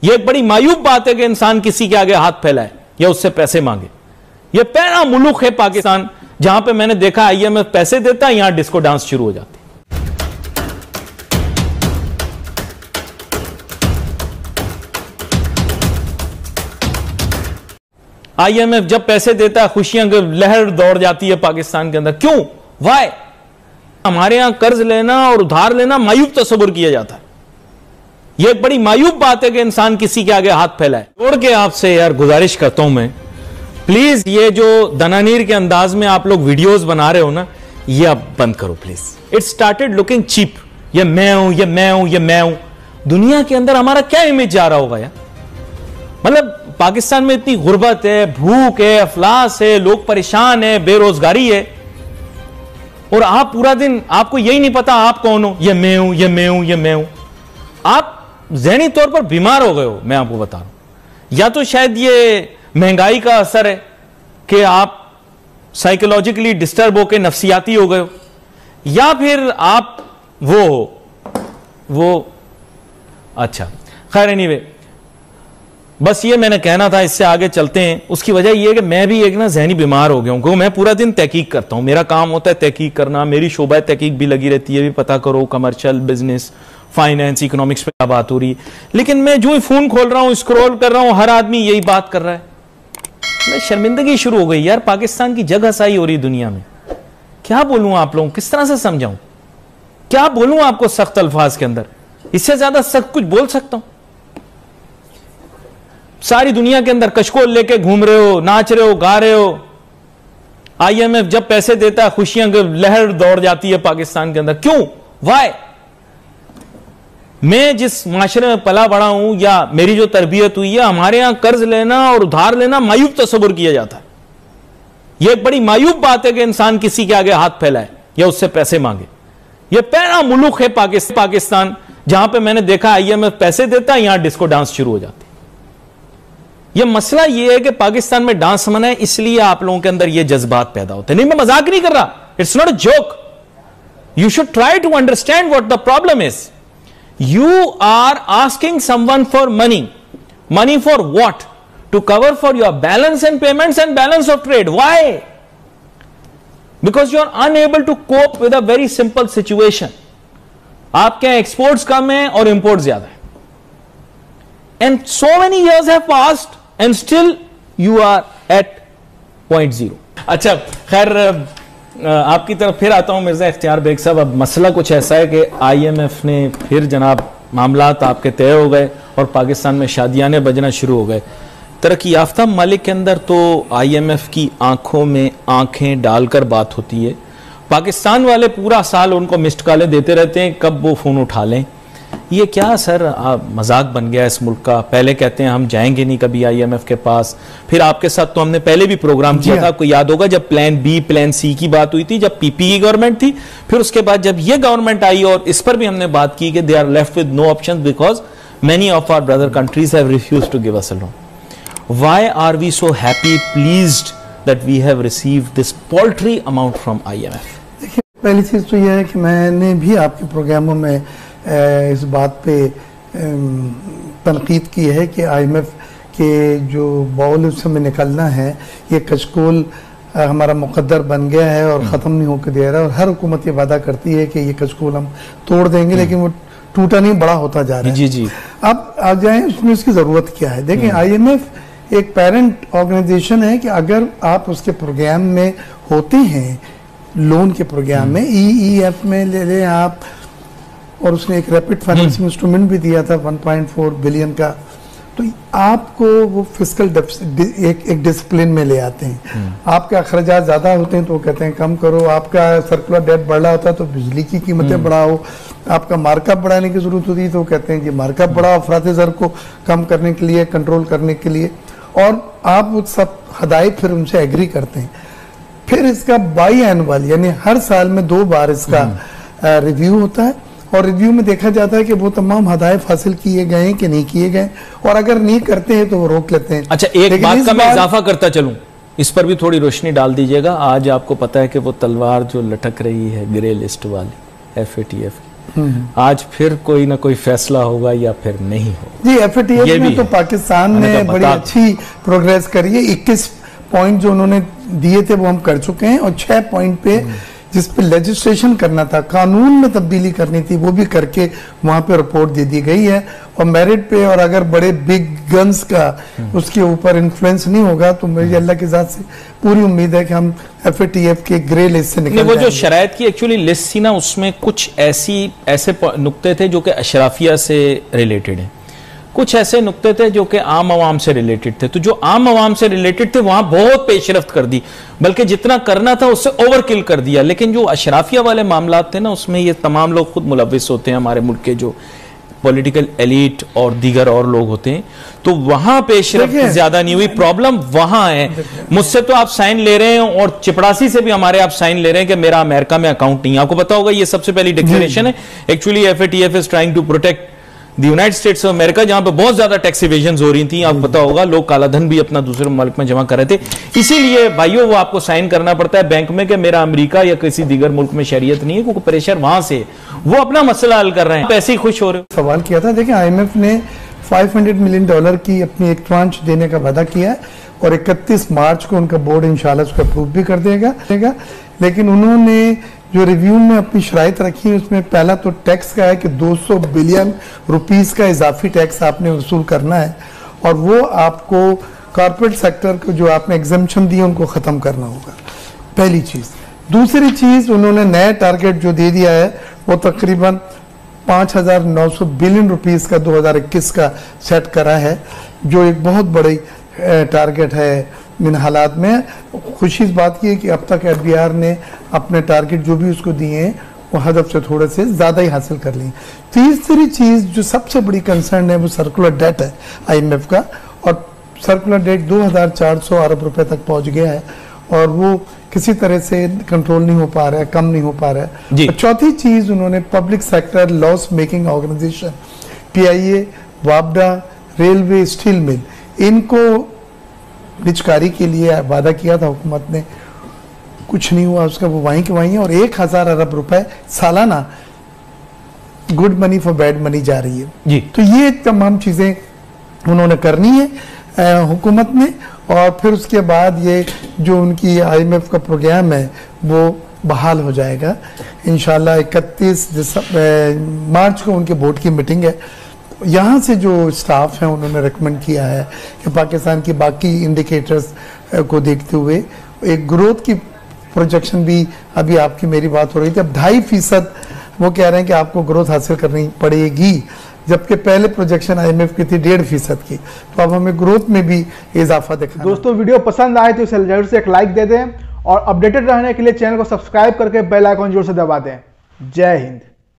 यह एक बड़ी मायूब बात है कि इंसान किसी के आगे हाथ फैलाए या उससे पैसे मांगे। यह पहला मुल्क है पाकिस्तान जहां पे मैंने देखा IMF पैसे देता है, यहां डिस्को डांस शुरू हो जाती। IMF जब पैसे देता है खुशियां की लहर दौड़ जाती है पाकिस्तान के अंदर। क्यों? वाई? हमारे यहां कर्ज लेना और उधार लेना मायूब तस्वुर किया जाता है। यह एक बड़ी मायूब बात है कि इंसान किसी के आगे हाथ फैलाए। जोड़ के आपसे यार गुजारिश करता हूं मैं, प्लीज ये जो दनानीर के अंदाज में आप लोग वीडियोस बना रहे हो ना, ये आप बंद करो please. It started looking cheap. ये मैं हूं, ये मैं हूं, ये मैं हूं। दुनिया के अंदर हमारा क्या इमेज जा रहा होगा यार? मतलब पाकिस्तान में इतनी गुर्बत है, भूख है, अफलास है, लोग परेशान है, बेरोजगारी है, और आप पूरा दिन आपको यही नहीं पता आप कौन हो। ये मैं हूं, ये मैं हूं, ये मैं हूं। आप ज़हनी तौर पर बीमार हो गए हो, मैं आपको बता रहा हूं। या तो शायद ये महंगाई का असर है कि आप साइकोलॉजिकली डिस्टर्ब होकर नफ्सियाती हो गए हो, या फिर आप वो अच्छा खैर एनीवे, बस ये मैंने कहना था। इससे आगे चलते हैं। उसकी वजह यह है कि मैं भी एक ना जहनी बीमार हो गया हूं, क्योंकि मैं पूरा दिन तहकीक करता हूं। मेरा काम होता है तहकीक करना, मेरी शोबा तहकीक भी लगी रहती है, भी पता करो कमर्शियल, बिजनेस, फाइनेंस, इकोनॉमिक्स पे क्या बात हो रही है। लेकिन मैं जो ही फोन खोल रहा हूं, स्क्रॉल कर रहा हूं, हर आदमी यही बात कर रहा है। मैं शर्मिंदगी शुरू हो गई यार, पाकिस्तान की जगह साई हो रही दुनिया में। क्या बोलूं आप लोगों, किस तरह से समझाऊं, क्या बोलूं आपको सख्त अल्फाज के अंदर? इससे ज्यादा सख्त कुछ बोल सकता हूं? सारी दुनिया के अंदर कशकोल लेके घूम रहे हो, नाच रहे हो, गा रहे हो। IMF जब पैसे देता है खुशियां की लहर दौड़ जाती है पाकिस्तान के अंदर। क्यों? वाई? मैं जिस माशरे में पला बड़ा हूं या मेरी जो तरबियत हुई है, हमारे यहां कर्ज लेना और उधार लेना मायूब तस्वुर किया जाता है। यह एक बड़ी मायूब बात है कि इंसान किसी के आगे हाथ फैलाए या उससे पैसे मांगे। यह पहला मुल्क है पाकिस्तान जहां पे मैंने देखा IMF पैसे देता है, यहां डिस्को डांस शुरू हो जाती है। यह मसला यह है कि पाकिस्तान में डांस मना है, इसलिए आप लोगों के अंदर यह जज्बात पैदा होते हैं। नहीं, मैं मजाक नहीं कर रहा, it's not a joke. You should try to understand what the problem is. You are asking someone for money. Money for what? To cover for your balance and payments and balance of trade. Why? Because you are unable to cope with a very simple situation. आपके exports कम है और import ज्यादा है. And so many years have passed and still you are at point zero. अच्छा, खैर आपकी तरफ फिर आता हूं मिर्जा इख्तियार बेग साहब। अब मसला कुछ ऐसा है कि IMF ने फिर जनाब मामलात आपके तय हो गए और पाकिस्तान में शादियाने बजना शुरू हो गए। तरक्की याफ्ता ममालिक के अंदर तो IMF की आंखों में आंखें डालकर बात होती है। पाकिस्तान वाले पूरा साल उनको मिस्ड कॉलें देते रहते हैं, कब वो फ़ोन उठा लें। ये क्या सर मजाक बन गया इस मुल्क का? पहले कहते हैं हम जाएंगे नहीं कभी IMF के पास, फिर आपके साथ तो हमने पहले भी प्रोग्राम किया था, आपको याद होगा, जब प्लान बी प्लान सी की बात हुई थी, जब PP की गवर्नमेंट थी। फिर उसके बाद जब ये गवर्नमेंट आई और इस पर भी हमने बात की कि they are left with no option because many of our brother countries have refused to give us a loan. Why are we so happy pleased that we have received this paltry amount from IMF? देखिए, पहली चीज तो यह है कि मैंने भी आपके प्रोग्रामों में इस बात पे तनकीद की है कि IMF के जो बाउल से में निकलना है, ये कचकोल हमारा मुकद्दर बन गया है और ख़त्म नहीं होकर दे रहा है। और हर हुकूमत ये वादा करती है कि ये कचकोल हम तोड़ देंगे, लेकिन वो टूटा नहीं, बड़ा होता जा रहा है। जी जी। अब आ जाए उसमें उसकी ज़रूरत क्या है। देखें, IMF एक पेरेंट ऑर्गेनाइजेशन है कि अगर आप उसके प्रोग्राम में होते हैं, लोन के प्रोग्राम में, EEF में ले लें आप, और उसने एक रैपिड फाइनेंसिंग इंस्ट्रूमेंट भी दिया था 1.4 बिलियन का, तो आपको वो फिस्कल एक डिसिप्लिन में ले आते हैं। आपके अखराजात ज़्यादा होते हैं तो वो कहते हैं कम करो, आपका सर्कुलर डेट बढ़ रहा होता है तो बिजली की कीमतें बढ़ाओ, आपका मार्कअप बढ़ाने की जरूरत होती है तो वो कहते हैं कि मार्कअप बढ़ाओ अफरात ज़र को कम करने के लिए, कंट्रोल करने के लिए, और आप वो सब हदायत फिर उनसे एग्री करते हैं। फिर इसका बाई एनुअल यानी हर साल में 2 बार इसका रिव्यू होता है, और रिव्यू में देखा जाता है कि वो तमाम हदायत हासिल किए गए हैं कि नहीं किए गए, और अगर नहीं करते हैं तो वो रोक लेते हैं। अच्छा, एक बात का मैं इजाफा करता चलूं, इस पर भी थोड़ी रोशनी डाल दीजिएगा। आज आपको पता है कि वो तलवार जो लटक रही है ग्रे लिस्ट वाली FATF, आज फिर कोई ना कोई फैसला होगा या फिर नहीं होगा। जी, FATF में तो पाकिस्तान ने बड़ी अच्छी प्रोग्रेस करी है। 21 पॉइंट जो उन्होंने दिए थे वो हम कर चुके हैं, और 6 पॉइंट पे जिस पे लेजिस्लेशन करना था, कानून में तब्दीली करनी थी, वो भी करके वहां पे रिपोर्ट दे दी गई है। और मेरिट पे, और अगर बड़े बिग गन्स का उसके ऊपर इन्फ्लुएंस नहीं होगा तो मेरी अल्लाह की ज़ात से पूरी उम्मीद है कि हम FATF के ग्रे लिस्ट से निकल वो जो शरायत की एक्चुअली लिस्ट थी ना, उसमें कुछ ऐसे नुक्ते थे जो कि अशराफिया से रिलेटेड है, कुछ ऐसे नुक्ते थे जो कि आम आवाम से रिलेटेड थे। तो जो आम आवाम से रिलेटेड थे वहां बहुत पेशरफ्त कर दी, बल्कि जितना करना था उससे ओवरकिल कर दिया। लेकिन जो अशराफिया वाले मामला थे ना, उसमें ये तमाम लोग खुद मुलविस होते हैं, हमारे मुल्क के जो पॉलिटिकल एलिट और दीगर और लोग होते हैं, तो वहां पेशरफ्त ज्यादा नहीं हुई। प्रॉब्लम वहां है। मुझसे तो आप साइन ले रहे हैं, और चिपड़ासी से भी हमारे आप साइन ले रहे हैं कि मेरा अमेरिका में अकाउंट नहीं है। आपको पता होगा ये सबसे पहली डिक्लेरेशन है। Actually FATF is trying to protect the United States of America, जहां पे बहुत ज्यादा टैक्स इवेजन हो रही थी। आपको पता होगा लोग काला धन भी अपना दूसरे मुल्क में जमा कर रहे थे। इसीलिए भाइयों वो आपको साइन करना पड़ता है बैंक में कि मेरा अमेरिका या किसी दीगर मुल्क में शरीयत नहीं है, क्योंकि प्रेशर वहां से वो अपना मसला हल कर रहे हैं। पैसे ही खुश हो रहे हो। सवाल किया था, देखिए IMF ने $500 मिलियन की अपनी एक ट्रांच देने का वादा किया है, और 31 मार्च को उनका बोर्ड इंशाल्लाह उसको अप्रूव भी कर देगा। लेकिन उन्होंने जो रिव्यू में अपनी शराइत रखी है, उसमें पहला तो टैक्स का है कि 200 बिलियन रुपीस का इजाफी टैक्स आपने वसूल करना है, और वो आपको कॉर्पोरेट सेक्टर को जो आपने एग्जम्पशन दी उनको ख़त्म करना होगा, पहली चीज़। दूसरी चीज़, उन्होंने नया टारगेट जो दे दिया है वो तकरीबन 5,900 बिलियन रुपीस का 2021 का सेट करा है, जो एक बहुत बड़ी टारगेट है। इन हालात में खुशी इस बात की है कि अब तक FBR ने अपने टारगेट जो भी उसको दिए हैं वो हदफ से थोड़े से ज़्यादा ही हासिल कर ली। तीसरी चीज़ जो सबसे बड़ी कंसर्न है वो सर्कुलर डेट है IMF का, और सर्कुलर डेट 2,400 अरब रुपए तक पहुंच गया है, और वो किसी तरह से कंट्रोल नहीं हो पा रहा है, कम नहीं हो पा रहा है। और चौथी चीज़, उन्होंने public sector loss making organization PIA, वापडा, रेलवे, स्टील मिल, इनको निजकारी के लिए वादा किया था हुकूमत ने, कुछ नहीं हुआ उसका, वो वहीं के वहीं है। और 1,000 अरब रुपए सालाना good money for bad money जा रही है जी। तो ये तमाम चीज़ें उन्होंने करनी है हुकूमत ने, और फिर उसके बाद ये जो उनकी IMF का प्रोग्राम है वो बहाल हो जाएगा इंशाल्लाह। 31 मार्च को उनके बोर्ड की मीटिंग है। यहाँ से जो स्टाफ है उन्होंने रेकमेंड किया है कि पाकिस्तान की बाकी इंडिकेटर्स को देखते हुए एक ग्रोथ की प्रोजेक्शन भी, अभी आपकी मेरी बात हो रही थी, अब 2.5% वो कह रहे हैं कि आपको ग्रोथ हासिल करनी पड़ेगी, जबकि पहले प्रोजेक्शन IMF की थी 1.5% की। तो अब हमें ग्रोथ में भी इजाफा देखा। दोस्तों वीडियो पसंद आए तो इसे जरूर से एक लाइक दे दें, और अपडेटेड रहने के लिए चैनल को सब्सक्राइब करके बेल आइकन जोर से दबा दें। जय हिंद।